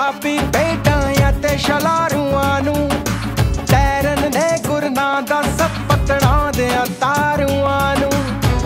पापी बेटां ते शलारूआं नूं तैरन ने गुरना दा सब पतड़ां दे तारूआं नूं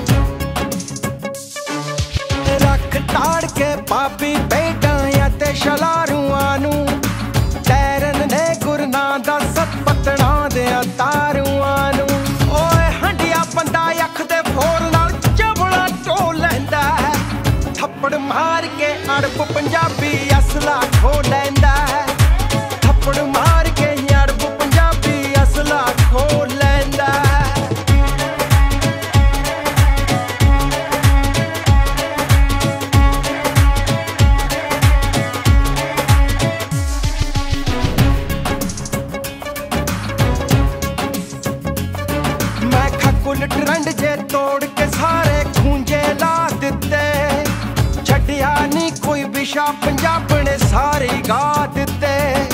रख ताड़ के पापी बेटां ते शलारूआं नूं तैरन ने गुरना दा सब पतड़ां दे तारूआं नूं ओए हंडिया बंदा अख दे फोर नाल चबड़ा टो लैंदा है थप्पड़ मार के अड़ब पंजाबी असला खो लैंदा है थप्पड़ मार के अड़ब पंजाबी असला खो लैंदा है मैं खकुल ट्रंड जे तोड़ के सारे खूंजे ला दिते छड्डिया नी कोई विशा पंजाब ने सारे गा दिते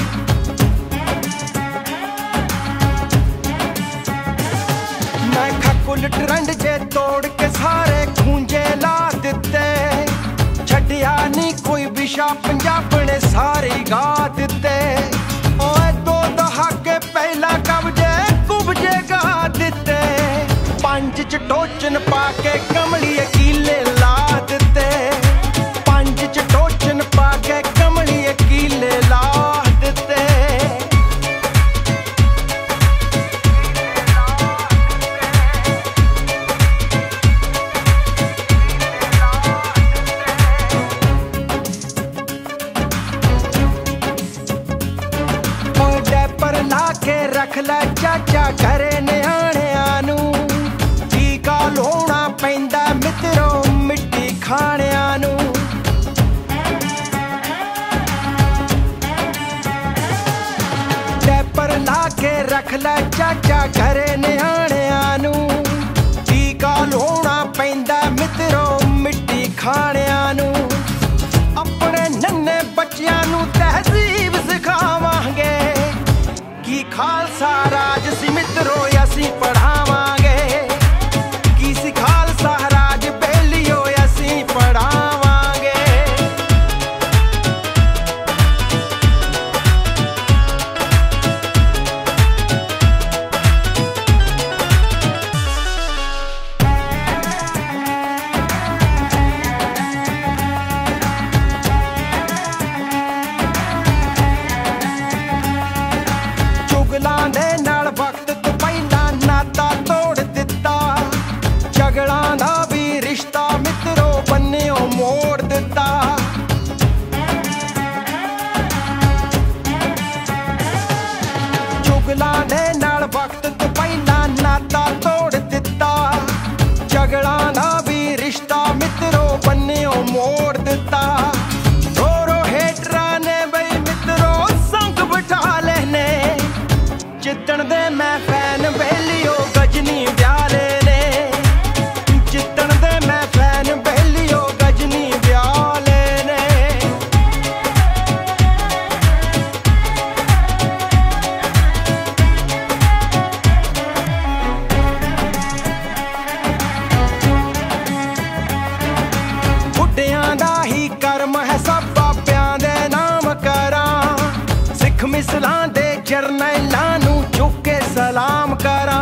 मैं खकुल ट्रंड जे तोड़ के सारे खूंजे ला दिते छड्डिया नी कोई विशा पंजाब ने सारे गा दिते ओए दो दहाके पहला कब्जे कुबजे गा दिते पंज च टोचन पाके कमली कीले ला दिते पंज च टोचन पाके कमली कीले ला दिते पर ला के रख ला चाचा घरे न्याणियां नूं टीका लोना पैंदा मित्रो मिट्टी खाणियां नूं पर ला के रख ला चाचा घरे न्याणियां नूं टीका लोना पैंदा मित्रो मिट्टी खाणियां नूं अपने नन्हे बच्चियां नूं तहजीब सिखावांगे की खालसा राज सी मित्रो असीं पढ़ावांगे की सी खालसा राज बेलियो असीं पढ़ावांगे चुगलां दे नाल वक्त तो पहला नाता तोड़ दिता झगड़ां दा भी रिश्ता मित्रो बन्नियो मोड़ दिता चुगलां दे नाल वक्त तो पहला नाता तोड़ दिता झगड़ां दा भी रिश्ता मित्रो बन्नियो मोड़ दिता दोरो हेटरां ने बई मित्रो संग बिठा लेने जितन दे मैं फैन बेलियो गजनी ब्याले ने जितन दे मैं फैन बेलियो गजनी ब्याले ने बुड्ढियां दा ही कर्म है सब बाबियां दे नाम करां सिख मिसलां दे जरनैलां नूं चुक के सलाम करां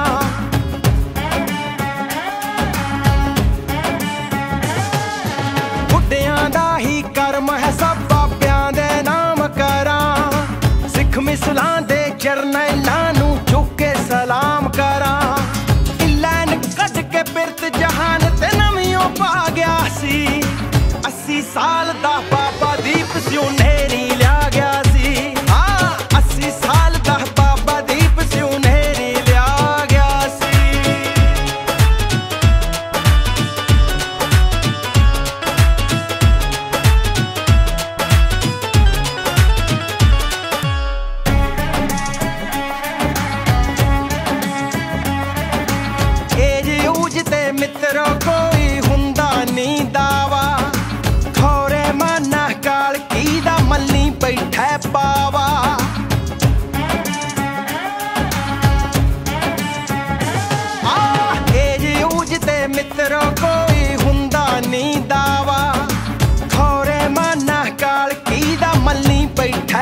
बुड्ढियां दा ही कर्म है सब बाबियां दे नाम करां सिख मिसलां दे जरनैलां नूं चुक के सलाम करां इलैन कट के बिरत जहान ते नवियों पा गया सी 80 साल दा बाबा दीप सियों नेरी लिया गया सी 80 साल दा बाबा दीप सियों नेरी लिया गया सी एज ऊज ते मित्रो कोई हुंदा नी दावा खौरे माना काल की दा मल्ली बैठा पावा एज ऊज ते मित्रो कोई हुंदा नी दावा खौरे माना काल की दा मल्ली बैठा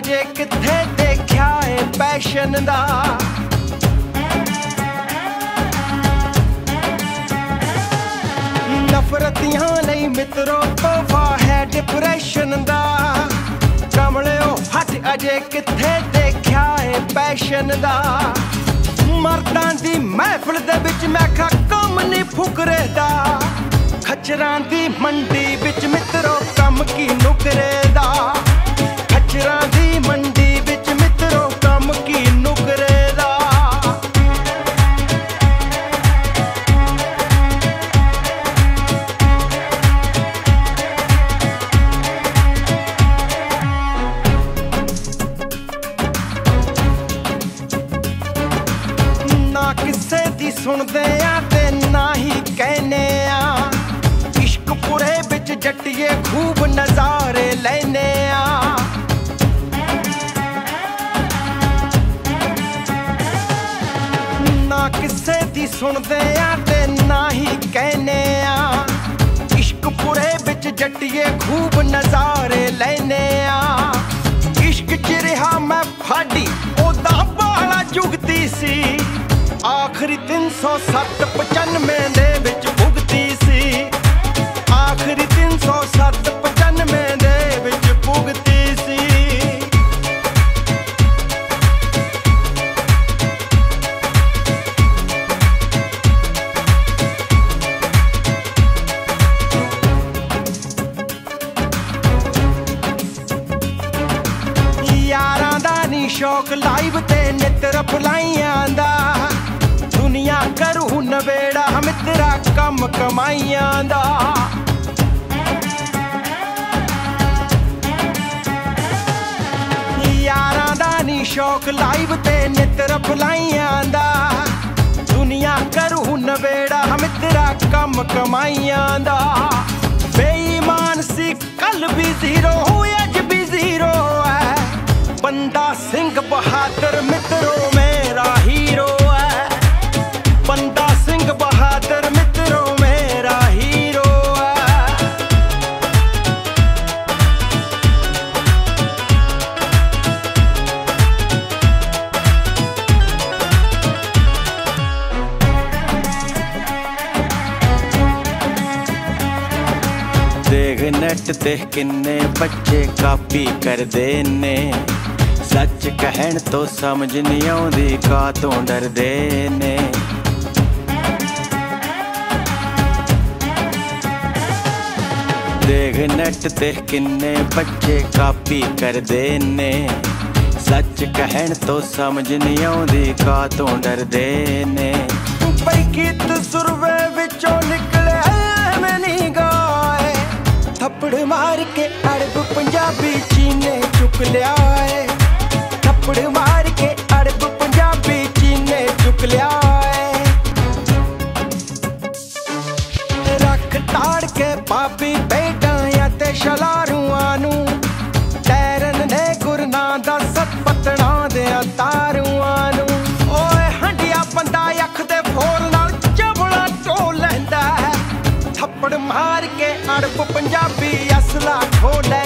अजे किथे देखा है पैशन दा। नफरतियां लई मित्रो तोहफा है डिप्रेशन दा। कमलियो हट अजे किथे देखा है पैशन दा। मर्दां दी महफिल दे विच मैं खा कम नहीं फुकरे दा। खच्चरां दी मंडी विच मित्रो कम की नुकरे दा। खच्चरां दी मंडी विच मित्रो कम की नुकरे दा। ना किसे दी सुनदे आ ते ना ही कहने आ। इश्क पुरे बिच जट्टिए खूब नजारे लेने आ। ना किसे दी सुनदे आ ते ना ही कहने आ। इश्क पुरे बिच जट्टिए खूब नजारे लेने आ। इश्क च रिहा मैं फाड़ी ओदा बाला जुगती सी। आखिरी 307-95 दे विच भुगती सी। आखिरी 307-95 दे विच भुगती सी। यारां दा नी शौक लाइव ते नित रफलाइयां दा। दुनिया करूं नवेड़ा मित्रा कम कमाइयां दा। यारां दा नी शौक लाइव ते नित रफलाइयां दा। दुनिया करूं नवेड़ा मित्रा कम कमाइयां दा। बेईमान सी कल भी जीरो अज भी जीरो है। बंदा सिंह बहादुर मित्रो मेरा हीरो है। बंदा सिंह बहादुर मित्रो मेरा हीरो है। देख नेट ते किन्ने बच्चे कापी करदे ने। सच कहण तो समझ नहीं आउंदी कातों डरदे ने। देख नेट ते किन्ने बच्चे कापी करदे ने। सच कहण तो समझ नहीं आउंदी कातों डरदे ने। भाई गीत सुरवे विचों निकले मैं नहीं गाए। थप्पड़ मार के अरब पंजाबी चीने चुक लिया है। थप्पड़ मार के अरब पंजाबी चीने चुक लिया है। रख ताड़ के पापी बेटां ते शलारूआं नूं। टैरन ने गुरना दा सतपतणा दे तारूआं नूं। ओए हंडिया बंदा अख दे फोल नाल चबड़ा टोल लैंदा है। थप्पड़ मार के अरब पंजाबी असला खो लै